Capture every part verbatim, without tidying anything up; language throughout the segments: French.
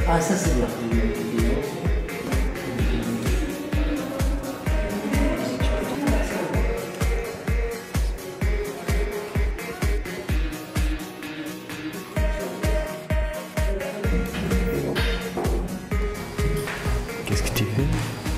Ah, ça c'est bien. Qu'est-ce que tu fais?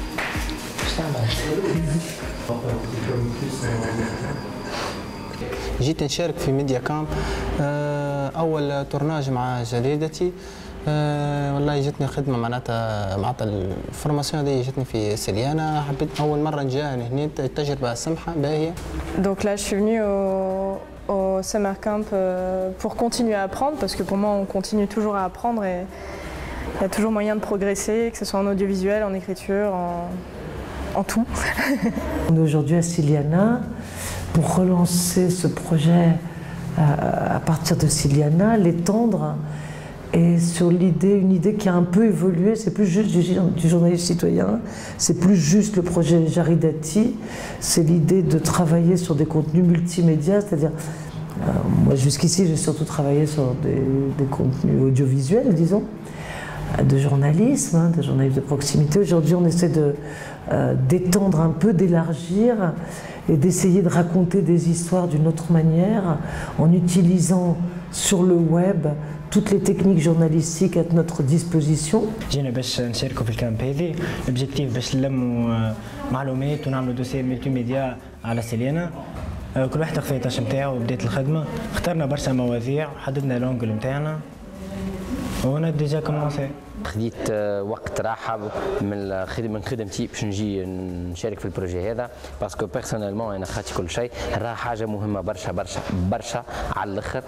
جيت نشارك في ميديا كامب أول تورناج مع جريدتي. والله جتني خدمة معناتها معناتها الفورماسيون هذه جتني في سليانة. حبيت أول مرة نجاني هنا تجربة سمحة باهية. Donc là je suis venue au, au Summer Camp pour continuer à apprendre parce que pour moi on continue toujours à apprendre et il y a toujours moyen de progresser, que ce soit en audiovisuel, en écriture, en, en tout. On est aujourd'hui à Siliana pour relancer ce projet à, à partir de Siliana, l'étendre et sur l'idée, une idée qui a un peu évolué, c'est plus juste du, du journalisme citoyen, c'est plus juste le projet Jaridati, c'est l'idée de travailler sur des contenus multimédia, c'est-à-dire, euh, moi jusqu'ici j'ai surtout travaillé sur des, des contenus audiovisuels, disons, de journalisme, hein, de journalisme de proximité. Aujourd'hui on essaie de, euh, d'étendre un peu, d'élargir et d'essayer de raconter des histoires d'une autre manière en utilisant sur le web toutes les techniques journalistiques à notre disposition. جينا باش نشاركوا في الكامب هذه، الأوبجيكتيف باش نلموا معلومات ونعملوا دوسير ملتي ميديا على سليانة. كل واحد خذ الطاش نتاعو وبدات الخدمة، اخترنا برشا مواضيع وحددنا لونجل نتاعنا وأنا ديجا كومونسي. خديت وقت راحة من من خدمتي باش نجي نشارك في البروجي هذا باسكو بيرسونيلمون أنا خاطي كل شيء راه حاجة مهمة برشا برشا برشا على الآخر.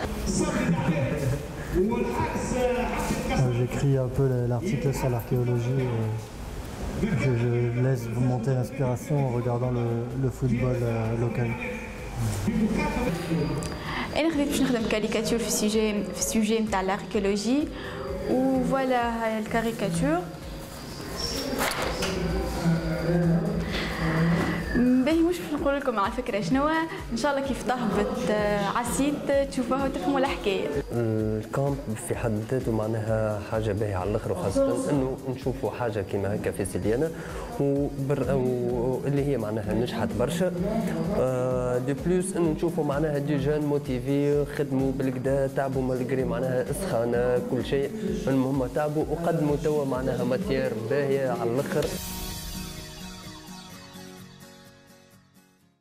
J'écris un peu l'article sur l'archéologie. Je, je laisse monter l'inspiration en regardant le, le football local. أنا خديت باش نخدم كاريكاتور في السوجي في السوجي نتاع الاركيولوجي وفوالا هاي الكاريكاتور. باهي مش باش نقول لكم على فكره شنو ان شاء الله كيف تهبط على السيت تشوفوها وتفهموا الحكايه. الكامب في حد ذاته معناها حاجه باهيه على الاخر وخاصه انه نشوفوا حاجه كيما هكا في سليانه وبر... واللي هي معناها نجحت برشا. دو بلوس انه نشوفوا معناها دي جون موتيفي خدموا بالكدا تعبوا مالغري معناها اسخانه كل شيء المهم تعبوا وقدموا توا معناها ماتيير باهيه على الاخر.